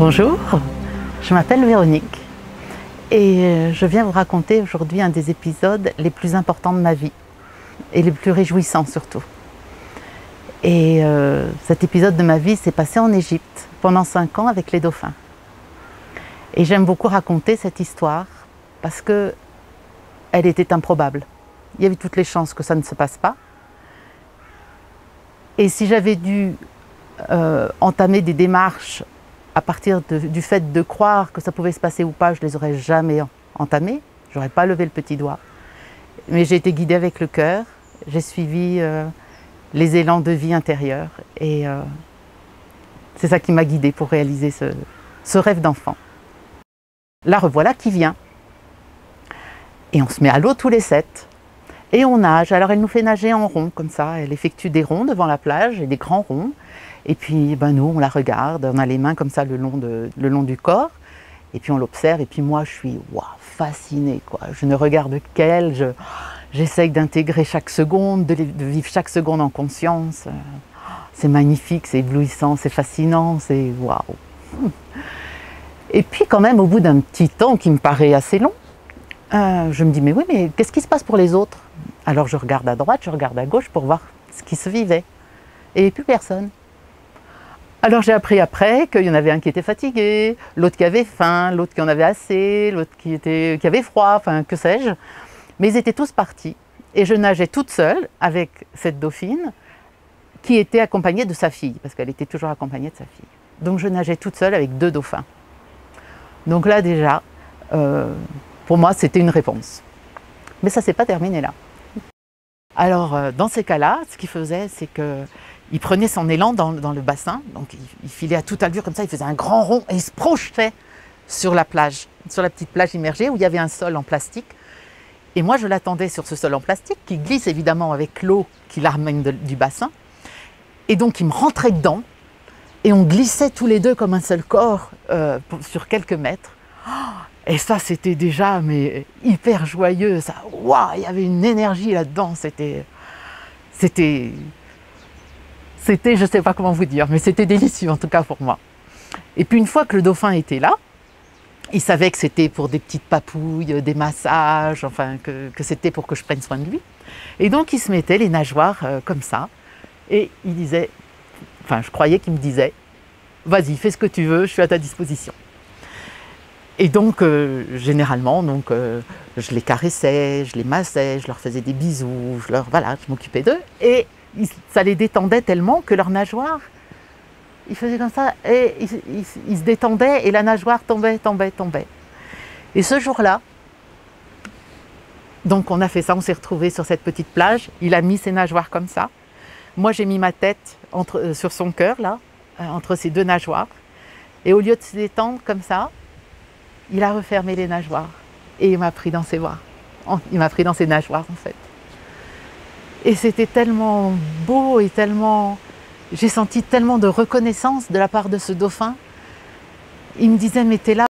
Bonjour, je m'appelle Véronique et je viens vous raconter aujourd'hui un des épisodes les plus importants de ma vie et les plus réjouissants surtout. Et cet épisode de ma vie s'est passé en Égypte pendant 5 ans avec les dauphins. Et j'aime beaucoup raconter cette histoire parce qu'elle était improbable. Il y avait toutes les chances que ça ne se passe pas. Et si j'avais dû entamer des démarches à partir du fait de croire que ça pouvait se passer ou pas, je ne les aurais jamais entamées. Je n'aurais pas levé le petit doigt. Mais j'ai été guidée avec le cœur. J'ai suivi les élans de vie intérieure. Et c'est ça qui m'a guidée pour réaliser ce rêve d'enfant. La revoilà qui vient. Et on se met à l'eau tous les 7. Et on nage. Alors elle nous fait nager en rond comme ça. Elle effectue des ronds devant la plage et des grands ronds. Et puis nous, on la regarde, on a les mains comme ça le long du corps. Et puis on l'observe. Et puis moi, je suis fascinée, quoi. Je ne regarde qu'elle. J'essaye d'intégrer chaque seconde, de vivre chaque seconde en conscience. C'est magnifique, c'est éblouissant, c'est fascinant, c'est waouh. Et puis quand même, au bout d'un petit temps qui me paraît assez long, je me dis, mais oui, mais qu'est-ce qui se passe pour les autres? Alors je regarde à droite, je regarde à gauche pour voir ce qui se vivait. Et plus personne. Alors j'ai appris après qu'il y en avait un qui était fatigué, l'autre qui avait faim, l'autre qui en avait assez, l'autre qui avait froid, enfin que sais-je. Mais ils étaient tous partis. Et je nageais toute seule avec cette dauphine qui était accompagnée de sa fille, parce qu'elle était toujours accompagnée de sa fille. Donc je nageais toute seule avec 2 dauphins. Donc là déjà, pour moi c'était une réponse. Mais ça ne s'est pas terminé là. Alors dans ces cas-là, ce qu'il faisait, c'est qu'il prenait son élan dans le bassin, donc il filait à toute allure comme ça, il faisait un grand rond et il se projetait sur la plage, sur la petite plage immergée où il y avait un sol en plastique. Et moi je l'attendais sur ce sol en plastique qui glisse évidemment avec l'eau qui la ramène du bassin. Et donc il me rentrait dedans et on glissait tous les deux comme un seul corps sur quelques mètres. Et ça, c'était déjà hyper joyeux. Ça, waouh, il y avait une énergie là-dedans. C'était, je ne sais pas comment vous dire, mais c'était délicieux en tout cas pour moi. Et puis une fois que le dauphin était là, il savait que c'était pour des petites papouilles, des massages, enfin que c'était pour que je prenne soin de lui. Et donc il se mettait les nageoires comme ça. Et il disait, enfin je croyais qu'il me disait, vas-y, fais ce que tu veux, je suis à ta disposition. Et donc, généralement, je les caressais, je les massais, je leur faisais des bisous, je m'occupais d'eux. Et ça les détendait tellement que leur nageoire, ils faisaient comme ça, et ils se détendaient, et la nageoire tombait. Et ce jour-là, donc on a fait ça, on s'est retrouvés sur cette petite plage, il a mis ses nageoires comme ça. Moi, j'ai mis ma tête sur son cœur, là, entre ses 2 nageoires. Et au lieu de se détendre comme ça, il a refermé les nageoires et il m'a pris dans ses bras. Il m'a pris dans ses nageoires en fait. Et c'était tellement beau et tellement... J'ai senti tellement de reconnaissance de la part de ce dauphin. Il me disait, mais t'es là.